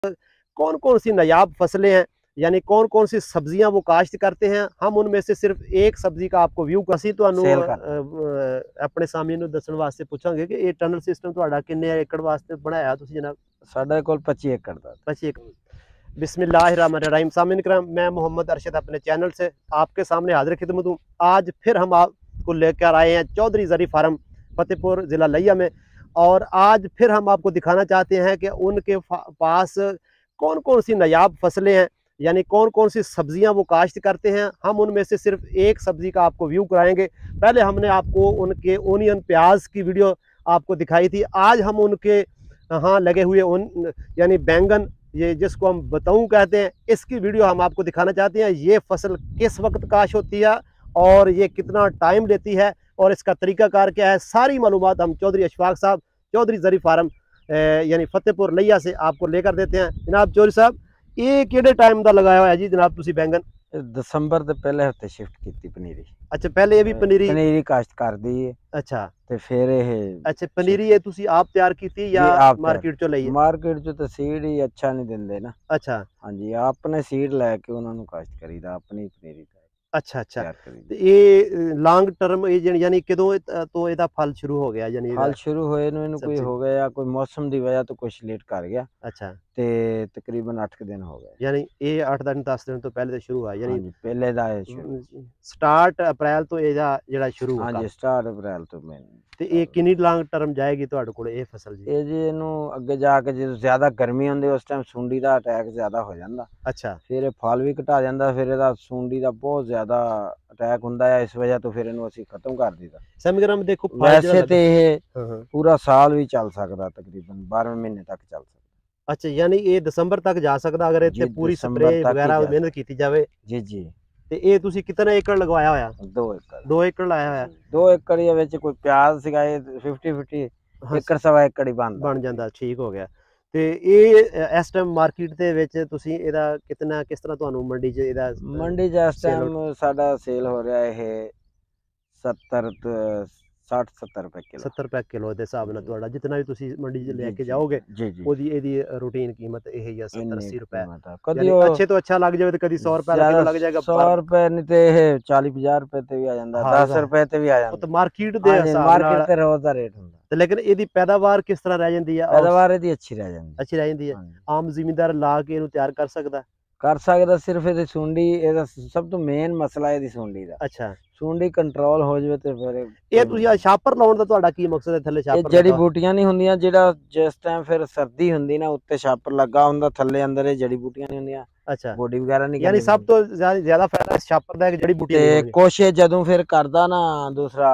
कौन कौन सी नायाब फसलें हैं, यानी कौन कौन सी सब्जियां वो काश्त करते हैं। हम उनमें से सिर्फ एक सब्जी का आपको व्यू ਅਸੀਂ ਤੁਹਾਨੂੰ ਆਪਣੇ ਸਾਹਮਣੇ ਨੂੰ ਦੱਸਣ ਵਾਸਤੇ ਪੁੱਛਾਂਗੇ ਕਿ ਇਹ ਟਨਲ ਸਿਸਟਮ ਤੁਹਾਡਾ ਕਿੰਨੇ ਏਕੜ ਵਾਸਤੇ ਬਣਾਇਆ ਤੁਸੀਂ ਜਨਾਬ। ਸਾਡੇ ਕੋਲ 25 एकड़ ਦਾ 25 एकड़। बिस्मिल्लाहिर्रहमानिर्रहीम। सामीन करम, मैं मोहम्मद अरशद अपने चैनल से आपके सामने हाजिर खिदमत हूँ। आज फिर हम आपको लेकर आए हैं चौधरी जरी फार्म फतेहपुर ज़िला लिया में, और आज फिर हम आपको दिखाना चाहते हैं कि उनके पास कौन कौन सी नायाब फसलें हैं, यानी कौन कौन सी सब्जियां वो काश्त करते हैं। हम उनमें से सिर्फ एक सब्जी का आपको व्यू कराएंगे। पहले हमने आपको उनके ओनियन प्याज की वीडियो आपको दिखाई थी। आज हम उनके यहाँ लगे हुए यानी बैंगन, ये जिसको हम बताऊं कहते हैं, इसकी वीडियो हम आपको दिखाना चाहते हैं। ये फसल किस वक्त काश होती है और ये कितना टाइम लेती है और इसका तरीकाकार क्या है, सारी मालूमात हम चौधरी अशफाक साहब चौधरी जरी फार्म यानी फतेहपुर लिया से आपको लेकर देते हैं। जनाब चौधरी साहब, ये किहड़े टाइम का लगाया हुआ है जी जनाब तुसी बैंगन? दसंबर के पहले हफ्ते शिफ्ट की पनीरी। अच्छा, पहले ये भी पनीरी काश्त कर दी है। अच्छा, ते फिर अच्छा पनीरी ये तुसी आप तैयार की थी या मार्केट चो ਲਈ? मार्केट चो तो सीड ही अच्छा नहीं देंदे ना। अच्छा, हाँ जी, आपने सीड लैके उन्होंने काश्त करीदा अपनी पनीरी। अच्छा अच्छा, ये लॉन्ग टर्म यानी किदों तो ਇਹਦਾ फल शुरू हो गया? यानी फल शुरू होए ਨੂੰ ਇਹਨੂੰ ਕੋਈ ਹੋ ਗਿਆ, ਕੋਈ ਮੌਸਮ ਦੀ ਵਜ੍ਹਾ ਤੋਂ ਕੁਝ ਲੇਟ ਕਰ ਗਿਆ। अच्छा, ਤੇ ਤਕਰੀਬਨ 8 दिन हो गए। यानी ये 8 दिन 10 दिन तो पहले तो शुरू हुआ, यानी ਹਾਂਜੀ ਪਹਿਲੇ ਦਾ स्टार्ट अप्रैल तो ਇਹਦਾ ਜਿਹੜਾ ਸ਼ੁਰੂ ਹੋਗਾ। ਹਾਂਜੀ ਸਟਾਰਟ ਅਪ੍ਰੈਲ ਤੋਂ ਮੈਂ। ਤੇ ਇਹ ਕਿੰਨੀ ਲੌਂਗ ਟਰਮ ਜਾਏਗੀ ਤੁਹਾਡੇ ਕੋਲ ਇਹ ਫਸਲ ਜੀ? ਇਹ ਜੀ ਇਹਨੂੰ ਅੱਗੇ ਜਾ ਕੇ ਜਦੋਂ ਜ਼ਿਆਦਾ ਗਰਮੀ ਹੁੰਦੀ ਉਸ ਟਾਈਮ ਸੁੰਡੀ ਦਾ ਅਟੈਕ ਜ਼ਿਆਦਾ ਹੋ ਜਾਂਦਾ। ਅੱਛਾ, ਫਿਰ ਇਹ ਫਲ ਵੀ ਘਟਾ ਜਾਂਦਾ, ਫਿਰ ਇਹਦਾ ਸੁੰਡੀ ਦਾ ਬਹੁਤ ਜ਼ਿਆਦਾ ਅਟੈਕ ਹੁੰਦਾ ਹੈ। ਇਸ ਵਜ੍ਹਾ ਤੋਂ ਫਿਰ ਇਹਨੂੰ ਅਸੀਂ ਖਤਮ ਕਰ ਦਿੱਤਾ। ਸਮਗਰਮ ਦੇਖੋ ਵੈਸੇ ਤੇ ਇਹ ਪੂਰਾ ਸਾਲ ਵੀ ਚੱਲ ਸਕਦਾ, ਤਕਰੀਬਨ 12 ਮਹੀਨੇ ਤੱਕ ਚੱਲ ਸਕਦਾ। अच्छा, यानी ये दिसंबर तक जा सकता अगर इतने पूरी स्प्रे वगैरह मेहनत की जाए। जी जी। ਤੇ ਇਹ ਤੁਸੀਂ ਕਿੰਨੇ ਏਕੜ ਲਗਵਾਇਆ ਹੋਇਆ? 2 एकड़। 2 ਏਕੜ ਲਾਇਆ ਹੋਇਆ। 2 एकड़ ਦੇ ਵਿੱਚ ਕੋਈ ਪਿਆਜ਼ ਸੀਗਾ, ਇਹ 50-50 ਏਕੜ ਸਵਾ ਏਕੜ ਹੀ ਬਣ ਜਾਂਦਾ। ਠੀਕ ਹੋ ਗਿਆ। ਤੇ ਇਹ ਇਸ ਟਾਈਮ ਮਾਰਕੀਟ ਦੇ ਵਿੱਚ ਤੁਸੀਂ ਇਹਦਾ ਕਿੰਨਾ ਕਿਸ ਤਰ੍ਹਾਂ ਤੁਹਾਨੂੰ ਮੰਡੀ 'ਚ ਇਹਦਾ ਮੰਡੀ 'ਚ ਇਸ ਟਾਈਮ ਸਾਡਾ ਸੇਲ ਹੋ ਰਿਹਾ ਇਹ 60-70 रुपए किलो। 70 रुपए किलो ਦੇ ਹਿਸਾਬ ਨਾਲ ਤੁਹਾਡਾ ਜਿੰਨਾ ਵੀ ਤੁਸੀਂ ਮੰਡੀ 'ਚ ਲੈ ਕੇ ਜਾਓਗੇ ਉਹਦੀ ਇਹਦੀ ਰੂਟੀਨ ਕੀਮਤ ਇਹ ਹੀ 70-80 ਰੁਪਏ। ਕਦੀ ਅੱਛੇ ਤੋਂ ਅੱਛਾ ਲੱਗ ਜਾਵੇ ਤੇ ਕਦੀ 100 ਰੁਪਏ ਕਿਲੋ ਲੱਗ ਜਾਏਗਾ। 100 ਰੁਪਏ ਨਹੀਂ ਤੇ ਇਹ 40-50 ਰੁਪਏ ਤੇ ਵੀ ਆ ਜਾਂਦਾ, 10 ਰੁਪਏ ਤੇ ਵੀ ਆ ਜਾਂਦਾ। ਉਹ ਤਾਂ ਮਾਰਕੀਟ ਦੇ ਹਿਸਾਬ ਨਾਲ ਮਾਰਕੀਟ ਤੇ ਰੋਜ਼ ਦਾ ਰੇਟ ਹੁੰਦਾ। ਤੇ ਲੇਕਿਨ ਇਹਦੀ ਪੈਦਾਵਾਰ ਕਿਸ ਤਰ੍ਹਾਂ ਰਹਿ ਜਾਂਦੀ ਹੈ? ਪੈਦਾਵਾਰ ਇਹਦੀ ਅੱਛੀ ਰਹਿ ਜਾਂਦੀ। ਅੱਛੀ ਰਹਿ ਜਾਂਦੀ ਹੈ। ਆਮ ਜ਼ਿਮੀਂਦਾਰ ਲਾ ਕੇ ਇਹਨੂੰ ਤਿਆਰ ਕਰ ਸਕਦਾ? ਕਰ ਸਕਦਾ। ਸਿਰਫ ਇਹਦੀ ਸੁੰਡੀ, ਇਹਦਾ ਸਭ ਤੋਂ ਮੇਨ ਮਸਲਾ ਇਹਦੀ ਸੁੰਡੀ ਦਾ। ਅੱਛਾ, ਸੁੰਡੀ ਕੰਟਰੋਲ ਹੋ ਜਾਵੇ ਤੇ ਫਿਰ ਇਹ ਤੁਸੀਂ ਆ ਛਾਪਰ ਲਾਉਣ ਦਾ ਤੁਹਾਡਾ ਕੀ ਮਕਸਦ ਹੈ? ਥੱਲੇ ਛਾਪਰ ਜੜੀ ਬੂਟੀਆਂ ਨਹੀਂ ਹੁੰਦੀਆਂ, ਜਿਹੜਾ ਜਿਸ ਟਾਈਮ ਫਿਰ ਸਰਦੀ ਹੁੰਦੀ ਨਾ ਉੱਤੇ ਛਾਪਰ ਲੱਗਾ ਹੁੰਦਾ, ਥੱਲੇ ਅੰਦਰ ਇਹ ਜੜੀ ਬੂਟੀਆਂ ਨਹੀਂ ਹੁੰਦੀਆਂ। ਅੱਛਾ, ਬੋਡੀ ਵਗੈਰਾ ਨਹੀਂ, ਯਾਨੀ ਸਭ ਤੋਂ ਜ਼ਿਆਦਾ ਫਾਇਦਾ ਛਾਪਰ ਦਾ ਜੜੀ ਬੂਟੀਆਂ ਤੇ ਕੁਛ ਜਦੋਂ ਫਿਰ ਕਰਦਾ ਨਾ ਦੂਸਰਾ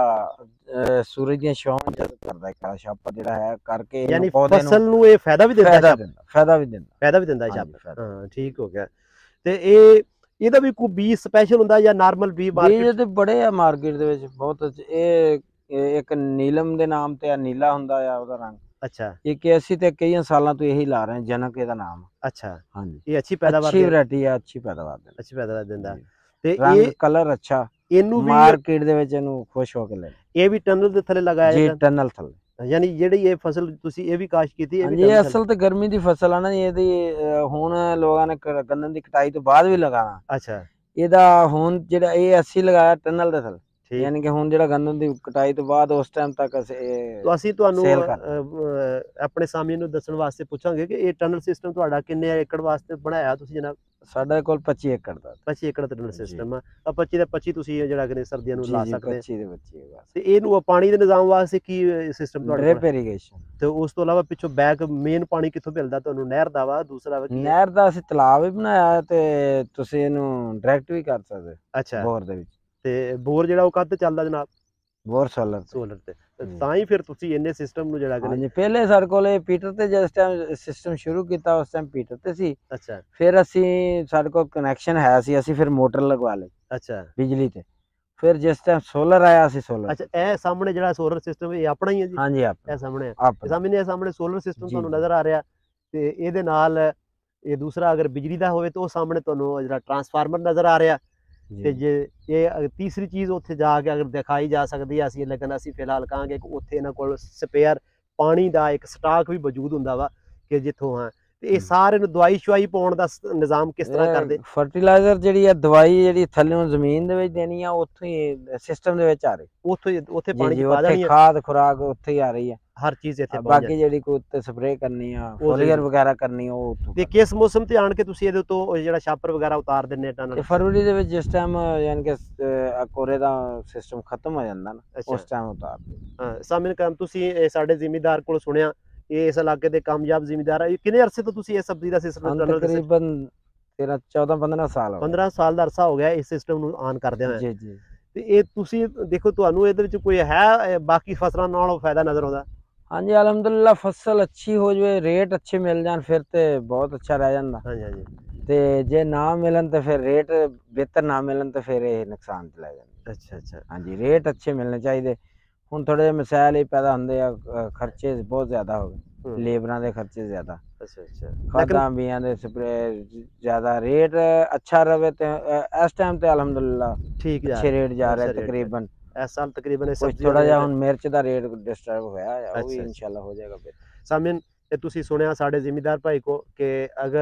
ਸੂਰਜ ਦੀਆਂ ਛਾਂ ਜਦ ਕਰਦਾ ਹੈ ਛਾਪਰ ਜਿਹੜਾ ਹੈ ਕਰਕੇ, ਯਾਨੀ ਫਸਲ ਨੂੰ ਇਹ ਫਾਇਦਾ ਵੀ ਦਿੰਦਾ? ਫਾਇਦਾ ਵੀ ਦਿੰਦਾ ਛਾਪਰ। ਹਾਂ, ਠੀਕ ਹੋ ਗਿਆ। ਤੇ ਇਹਦਾ ਵੀ ਕੋਈ ਬੀਜ ਸਪੈਸ਼ਲ ਹੁੰਦਾ ਜਾਂ ਨਾਰਮਲ ਬੀਜ? ਬੀਜ ਤੇ ਬੜੇ ਆ ਮਾਰਕੀਟ ਦੇ ਵਿੱਚ ਬਹੁਤ। ਇਹ ਇੱਕ ਨੀਲਮ ਦੇ ਨਾਮ ਤੇ ਆ, ਨੀਲਾ ਹੁੰਦਾ ਆ ਉਹਦਾ ਰੰਗ। ਅੱਛਾ, ਇੱਕ ਅਸੀਂ ਤੇ ਕਈ ਸਾਲਾਂ ਤੋਂ ਇਹੀ ਲਾ ਰਹੇ, ਜਨਕ ਇਹਦਾ ਨਾਮ। ਅੱਛਾ, ਹਾਂਜੀ, ਇਹ ਅੱਛੀ ਪੈਦਾਵਾਰ, ਅੱਛੀ ਵੈਰਾਈਟੀ ਆ, ਅੱਛੀ ਪੈਦਾਵਾਰ ਦਿੰਦਾ। ਤੇ ਇਹ ਕਲਰ ਅੱਛਾ, ਇਹਨੂੰ ਵੀ ਮਾਰਕੀਟ ਦੇ ਵਿੱਚ ਇਹਨੂੰ ਖੁਸ਼ ਹੋ ਕੇ ਲੈ। ਇਹ ਵੀ ਟਨਲ ਦੇ ਥੱਲੇ ਲਗਾਇਆ ਜੀ? ਟਨਲ ਥੱਲੇ। यानी ਜਿਹੜੀ ਇਹ ਫਸਲ ਤੁਸੀਂ ਇਹ ਵੀ ਕਾਸ਼ ਕੀਤੀ? ਇਹ ਅਸਲ ਤੇ ਗਰਮੀ ਦੀ ਫਸਲ ਆ ਨਾ ਇਹਦੀ। ਹੁਣ ਲੋਕਾਂ ਨੇ ਗੰਦਮ ਦੀ ਕਟਾਈ ਤੋਂ ਬਾਅਦ ਵੀ ਲਗਾਣਾ। ਅੱਛਾ, ਇਹਦਾ ਹੁਣ ਜਿਹੜਾ ਇਹ ਅਸੀਂ ਲਗਾਇਆ ਟਨਲ ਦੇ ਥੱਲੇ, ਯਾਨੀ ਕਿ ਹੁਣ ਜਿਹੜਾ ਗੰਦਮ ਦੀ ਕਟਾਈ ਤੋਂ ਬਾਅਦ ਉਸ ਟਾਈਮ ਤੱਕ ਅਸੀਂ ਤੁਹਾਨੂੰ ਆਪਣੇ ਸਾਹਮਣੇ ਨੂੰ ਦੱਸਣ ਵਾਸਤੇ ਪੁੱਛਾਂਗੇ ਕਿ ਇਹ ਟਨਲ ਸਿਸਟਮ ਤੁਹਾਡਾ ਕਿੰਨੇ ਏਕੜ ਵਾਸਤੇ ਬਣਾਇਆ ਤੁਸੀਂ ਜਨਾਬ? ਸਾਡੇ ਕੋਲ 25 ਏਕੜ ਦਾ। 25 ਏਕੜ ਦਾ ਟਨਲ ਸਿਸਟਮ ਆ। 25 ਦੇ 25 ਤੁਸੀਂ ਜਿਹੜਾ ਕਿ ਸਰਦੀਆਂ ਨੂੰ ਲਾ ਸਕਦੇ। 25 ਦੇ 25 ਤੇ ਇਹਨੂੰ ਪਾਣੀ ਦੇ ਨਿਜ਼ਾਮ ਵਾਸਤੇ ਕੀ ਸਿਸਟਮ ਤੁਹਾਡਾ? Drip irrigation. ਤੇ ਉਸ ਤੋਂ ਇਲਾਵਾ ਪਿੱਛੋਂ ਬੈਕ ਮੇਨ ਪਾਣੀ ਕਿੱਥੋਂ ਮਿਲਦਾ ਤੁਹਾਨੂੰ? ਨਹਿਰ ਦਾ ਵਾ? ਦੂਸਰਾ ਨਹਿਰ ਦਾ ਅਸੀਂ ਤਲਾਬ ਵੀ ਬਣਾਇਆ ਤੇ ਤੁਸੀਂ ਇਹਨੂੰ ਡਾਇਰੈਕਟ ਵੀ ਕਰ ਸਕਦੇ। ਅੱਛਾ, ਬੋਰ ਦੇ ਵਿੱਚ। ਤੇ ਬੋਰ ਜਿਹੜਾ ਉਹ ਕਦ ਚੱਲਦਾ ਜਨਾਬ? ਬੋਰ ਸੋਲਰ ਤੇ ਤਾਂ ਹੀ ਫਿਰ ਤੁਸੀਂ ਇੰਨੇ ਸਿਸਟਮ ਨੂੰ ਜਿਹੜਾ ਕਿ ਪਹਿਲੇ ਸਾਡੇ ਕੋਲ ਇਹ ਪੀਟਰ ਤੇ ਜਿਸ ਟਾਈਮ ਸਿਸਟਮ ਸ਼ੁਰੂ ਕੀਤਾ ਉਸ ਟਾਈਮ ਪੀਟਰ ਤੇ ਸੀ। ਅੱਛਾ, ਫਿਰ ਅਸੀਂ ਸਾਡੇ ਕੋਲ ਕਨੈਕਸ਼ਨ ਹੈ ਸੀ, ਅਸੀਂ ਫਿਰ ਮੋਟਰ ਲਗਵਾ ਲਈ। ਅੱਛਾ, ਬਿਜਲੀ ਤੇ। ਫਿਰ ਜਿਸ ਟਾਈਮ ਸੋਲਰ ਆਇਆ ਅਸੀਂ ਸੋਲਰ। ਅੱਛਾ, ਇਹ ਸਾਹਮਣੇ ਜਿਹੜਾ ਸੋਲਰ ਸਿਸਟਮ ਇਹ ਆਪਣਾ ਹੀ ਹੈ ਜੀ? ਹਾਂਜੀ, ਇਹ ਸਾਹਮਣੇ ਸਾਹਮਣੇ ਸੋਲਰ ਸਿਸਟਮ ਤੁਹਾਨੂੰ ਨਜ਼ਰ ਆ ਰਿਹਾ। ਤੇ ਇਹਦੇ ਨਾਲ ਇਹ ਦੂਸਰਾ ਅਗਰ ਬਿਜਲੀ ਦਾ ਹੋਵੇ ਤਾਂ ਉਹ ਸਾਹਮਣੇ ਤੁਹਾਨੂੰ ਜਿਹੜਾ ਟਰਾਂਸਫਾਰਮਰ ਨਜ਼ਰ ਆ ਰਿਹਾ। ਤੇ ਜੇ ਇਹ ਤੀਸਰੀ ਚੀਜ਼ ਉੱਥੇ ਜਾ ਕੇ ਅਗਰ ਦਿਖਾਈ ਜਾ ਸਕਦੀ ਹੈ ਅਸੀਂ, ਲੇਕਿਨ ਅਸੀਂ ਫਿਲਹਾਲ ਕਹਾਂਗੇ ਕਿ ਉੱਥੇ ਇਹਨਾਂ ਕੋਲ ਸਪੇਅਰ ਪਾਣੀ ਦਾ ਇੱਕ ਸਟਾਕ ਵੀ ਮੌਜੂਦ ਹੁੰਦਾ ਵਾ ਕਿ ਜਿੱਥੋਂ ਤੇ ਇਹ ਸਾਰੇ ਨੂੰ ਦਵਾਈ ਸ਼ਵਾਈ ਪਾਉਣ ਦਾ ਨਿਜ਼ਾਮ ਕਿਸ ਤਰ੍ਹਾਂ ਕਰਦੇ? ਫਰਟੀਲਾਈਜ਼ਰ ਜਿਹੜੀ ਹੈ ਦਵਾਈ ਜਿਹੜੀ ਥੱਲੇੋਂ ਜ਼ਮੀਨ ਦੇ ਵਿੱਚ ਦੇਣੀ ਆ ਉੱਥੋਂ ਹੀ ਸਿਸਟਮ ਦੇ ਵਿੱਚ ਆ ਰਹੀ, ਉੱਥੇ ਪਾਣੀ ਚ ਪਾ ਉੱਥੇ ਦੇਣੀ ਹੈ, ਖਾਦ ਖੁਰਾਕ ਉੱਥੇ ਹੀ ਆ ਰਹੀ ਹੈ, ਹਰ ਚੀਜ਼ ਇੱਥੇ ਪਹੁੰਚ ਬਾਕੀ ਜਾਂਦੀ। ਜਿਹੜੀ ਕੋਈ ਉੱਤੇ ਸਪਰੇਅ ਕਰਨੀ ਆ ਫੋਲੀਅਰ ਵਗੈਰਾ ਕਰਨੀ ਉਹ ਉੱਥੋਂ ਤੇ ਕਿਸ ਮੌਸਮ ਤੇ ਆਣ ਕੇ ਤੁਸੀਂ ਇਹਦੇ ਤੋਂ ਜਿਹੜਾ ਛਾਪਰ ਵਗੈਰਾ ਉਤਾਰ ਦਿੰਦੇ ਟਨਲ? ਫਰਵਰੀ ਦੇ ਵਿੱਚ ਜਿਸ ਟਾਈਮ ਯਾਨੀ ਕਿ ਕੋਰੇ ਦਾ ਸਿਸਟਮ ਖਤਮ ਹੋ ਜਾਂਦਾ ਨਾ ਉਸ ਟਾਈਮ ਉਤਾਰ ਦੇ। ਹਾਂ ਸਾਮਿਨ ਕਰਮ, ਤੁਸੀਂ ਸਾਡੇ ਜ਼ਿਮੀਂਦਾਰ ਕੋਲ ਸੁਣਿਆ ਇਹ ਇਸ ਇਲਾਕੇ ਦੇ ਕਾਮਯਾਬ ਜ਼ਿਮੀਂਦਾਰ ਹੈ, ਕਿੰਨੇ ਅਰਸੇ ਤੋਂ ਤੁਸੀਂ ਇਹ ਸਬਜ਼ੀ ਦਾ ਸਿਸਟਮ ਤਕਰੀਬਨ 14-15 ਸਾਲ 15 ਸਾਲ ਦਾ ਅਰਸਾ ਹੋ ਗਿਆ ਇਸ ਸਿਸਟਮ ਨੂੰ ਆਨ ਕਰਦਿਆਂ ਹੋਇਆ। ਜੀ ਜੀ। ਤੇ ਇਹ ਤੁਸੀਂ ਦੇਖੋ ਤੁਹਾਨੂੰ ਇਹਦੇ ਵਿੱਚ ਕੋਈ ਹੈ ਬਾਕੀ ਫਸਲਾਂ ਨਾਲੋਂ ਫਾਇਦਾ ਨਜ਼ਰ ਆਉਂਦਾ? ਹਾਂਜੀ ਅਲਹਮਦੁਲਿਲਾ ਫਸਲ ਅੱਛੀ ਹੋ ਜਾਵੇ, ਰੇਟ ਅੱਛੇ ਮਿਲ ਜਾਣ ਫਿਰ ਤੇ ਬਹੁਤ ਅੱਛਾ ਰਹਿ ਜਾਂਦਾ। ਹਾਂਜੀ ਹਾਂਜੀ। ਤੇ ਜੇ ਨਾ ਮਿਲਣ ਤੇ ਫਿਰ ਰੇਟ ਬਿਹਤਰ ਨਾ ਮਿਲਣ ਤੇ ਫਿਰ ਇਹ ਨੁਕਸਾਨ ਚ ਲੈ ਜਾਂਦੇ। ਅੱਛਾ ਅੱਛਾ। ਹਾਂਜੀ ਰੇਟ ਅੱਛੇ ਮਿਲਣੇ ਚਾਹੀਦੇ। ਹੁਣ ਥੋੜੇ ਜਿਹੇ ਮਸਾਇਲ ਹੀ ਪੈਦਾ ਹੁੰਦੇ ਆ, ਖਰਚੇ ਬਹੁਤ ਜ਼ਿਆਦਾ ਹੋ ਗਏ, ਲੇਬਰਾਂ ਦੇ ਖਰਚੇ ਜ਼ਿਆਦਾ, ਅੱਛਾ ਅੱਛਾ, ਖਾਦਾਂ ਬੀਆਂ ਦੇ ਸਪਰੇ ਜ਼ਿਆਦਾ, ਰੇਟ ਅੱਛਾ ਰਵੇ ਤੇ ਇਸ ਟਾਈਮ ਤੇ ਅਲਹਮਦੁਲਿਲਾ ਠੀਕ ਅੱਛੇ ਰੇਟ ਜਾ ਰਹੇ ਤਕਰੀਬਨ। ਇਸ ਸਾਲ ਤਕਰੀਬਨ ਥੋੜਾ ਜਿਹਾ ਹੁਣ ਮਿਰਚ ਦਾ ਰੇਟ ਡਿਸਟਰਬ ਹੋਇਆ ਹੈ, ਉਹ ਵੀ ਇਨਸ਼ਾਅੱਲਾ ਹੋ ਜਾਏਗਾ। ਸਾਮਿਨ ਇਹ ਤੁਸੀਂ ਸੁਣਿਆ ਸਾਡੇ ਜ਼ਿਮੀਂਦਾਰ ਭਾਈ ਕੋ ਕਿ ਅਗਰ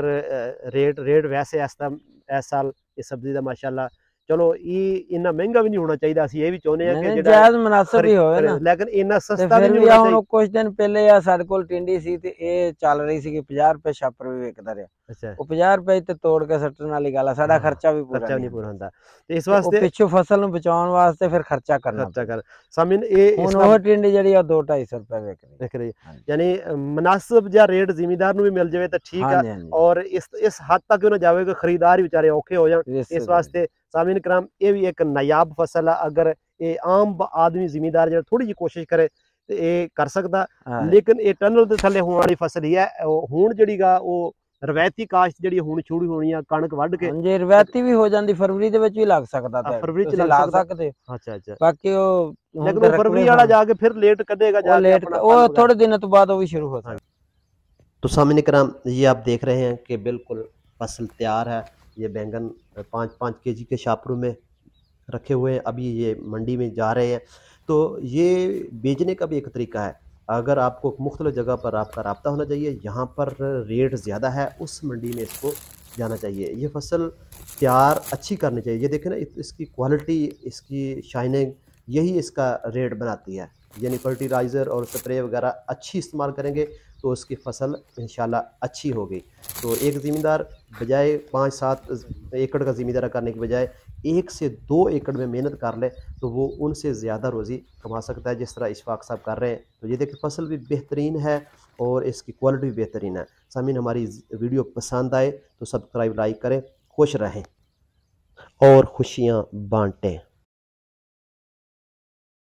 ਰੇਟ ਵੈਸੇ ਇਸ ਸਾਲ ਇਸ ਸਬਜ਼ੀ ਦਾ ਮਾਸ਼ਾਅੱਲਾ ਚਲੋ ਇਹ ਇੰਨਾ ਮਹਿੰਗਾ ਵੀ ਨਹੀਂ ਹੋਣਾ ਚਾਹੀਦਾ, ਅਸੀਂ ਇਹ ਵੀ ਚਾਹੁੰਦੇ ਹਾਂ ਕਿ ਜਿਹੜਾ ਜਾਇਜ਼ ਮੁਨਾਸਬ ਹੀ ਹੋਵੇ ਨਾ, ਲੇਕਿਨ ਇੰਨਾ ਸਸਤਾ ਵੀ ਨਹੀਂ ਹੋਣਾ ਚਾਹੀਦਾ। ਕੁਝ ਦਿਨ ਪਹਿਲੇ ਆ ਸਾਡੇ ਕੋਲ ਟਿੰਡੀ ਸੀ ਤੇ ਇਹ ਚੱਲ ਰਹੀ ਸੀ ਕਿ 50 ਰੁਪਏ ਛਾਪਰ ਵੀ ਵਿਕਦਾ ਰਿਹਾ। ਅੱਛਾ, ਉਹ 50 ਰੁਪਏ ਤੇ ਤੋੜ ਕੇ ਸੱਟਣ ਵਾਲੀ ਗੱਲ ਆ, ਸਾਡਾ ਖਰਚਾ ਵੀ ਪੂਰਾ ਨਹੀਂ ਹੁੰਦਾ। ਤੇ ਇਸ ਵਾਸਤੇ ਜਿੱਥੋਂ ਫਸਲ ਨੂੰ ਬਚਾਉਣ ਵਾਸਤੇ ਫਿਰ ਖਰਚਾ ਕਰਨਾ ਪੈਂਦਾ। ਸਾਮਿਨ ਇਹ ਹੁਣ ਉਹ ਟਿੰਡੀ ਜਿਹੜੀ ਆ 2-250 ਰੁਪਏ ਵਿਕ ਰਹੀ, ਯਾਨੀ ਮੁਨਾਸਿਬ ਜਿਹਾ ਰੇਟ ਜ਼ਿਮੀਂਦਾਰ ਨੂੰ ਵੀ ਮਿਲ ਜਾਵੇ ਤਾਂ ਠੀਕ ਆ, ਔਰ ਇਸ ਹੱਦ ਤੱਕ ਨਾ ਜਾਵੇ ਕਿ ਖਰੀਦਾਰ ਵਿਚਾਰੇ ਔਖੇ ਹੋ ਜਾਣ। ਇਸ ਵਾਸਤੇ ਸਾਮਿਨ ਕਰਮ ਇਹ ਵੀ ਇੱਕ ਨਾਯਾਬ ਫਸਲ ਆ, ਅਗਰ ਇਹ ਆਮ ਆਦਮੀ ਜ਼ਿਮੀਂਦਾਰ ਜਿਹੜਾ ਥੋੜੀ ਜਿਹੀ ਕੋਸ਼ਿਸ਼ ਕਰੇ ਤੇ ਇਹ ਕਰ ਸਕਦਾ। ਲੇਕਿਨ ਇਹ ਟਨਲ ਦੇ ਥੱਲੇ ਹੋਣ ਵਾਲੀ ਫਸਲ ਹੀ ਹੈ। ਹੁਣ ਜਿਹੜੀ ਗਾ ਉਹ ਰਵਾਇਤੀ ਕਾਸ਼ਤ ਜਿਹੜੀ ਹੁਣ ਸ਼ੁਰੂ ਹੋਣੀ ਆ, ਕਣਕ ਵੱਢ ਕੇ ਹਾਂਜੀ ਰਵਾਇਤੀ ਵੀ ਹੋ ਜਾਂਦੀ, ਫਰਵਰੀ ਦੇ ਵਿੱਚ ਵੀ ਲੱਗ ਸਕਦਾ, ਫਰਵਰੀ ਚ ਲਾ ਸਕਦੇ। ਅੱਛਾ ਅੱਛਾ। ਬਾਕੀ ਉਹ ਲੇਕਿਨ ਫਰਵਰੀ ਵਾਲਾ ਜਾ ਕੇ ਫਿਰ ਲੇਟ ਕੱਢੇਗਾ, ਉਹ थोड़े दिनों तो बाद वो भी शुरू होता है। तो सामने कराम ये आप देख रहे हैं कि बिल्कुल फसल तैयार है। ये बैंगन 5-5 केजी के छापरों में रखे हुए हैं, अभी ये मंडी में जा रहे हैं। तो ये बेचने का भी एक तरीका है, अगर आपको मुख्तलिफ जगह पर आपका रब्ता होना चाहिए, यहाँ पर रेट ज़्यादा है उस मंडी में इसको जाना चाहिए। ये फसल तैयार अच्छी करनी चाहिए। ये देखें ना, इसकी क्वालिटी, इसकी शाइनिंग, यही इसका रेट बनाती है। यानी फर्टिलाइज़र और स्प्रे वगैरह अच्छी इस्तेमाल करेंगे तो उसकी फसल इंशाल्लाह अच्छी होगी। तो एक ज़मींदार बजाय 5-7 एकड़ का ज़मींदारा करने के बजाय 1 से 2 एकड़ में मेहनत कर ले तो वो उनसे ज़्यादा रोज़ी कमा सकता है, जिस तरह इशफाक साहब कर रहे हैं। तो ये देखिए फसल भी बेहतरीन है और इसकी क्वालिटी भी बेहतरीन है। सामीन हमारी वीडियो पसंद आए तो सब्सक्राइब लाइक करें, खुश रहें और खुशियाँ बांटें।